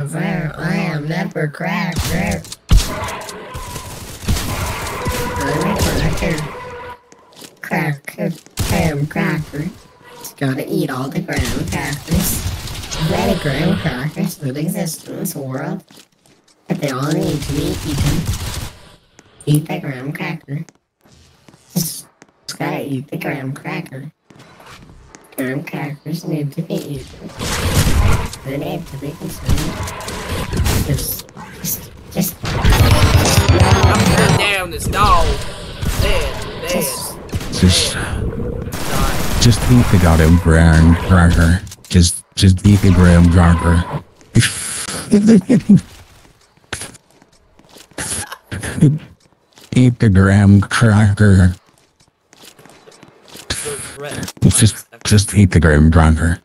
There, I am never cracker. I'm a cracker. Cracker. I am cracker. It's gotta eat all the graham crackers. Many graham crackers that exist in this world, but they all need to be eaten. Eat the graham cracker. Just gotta eat the graham cracker. Graham crackers need to be eaten. They need to be consumed. Just. I'm down this dog. Dead. Just eat the goddamn graham cracker. Just eat the graham cracker. Eat the graham cracker. Just eat the graham cracker.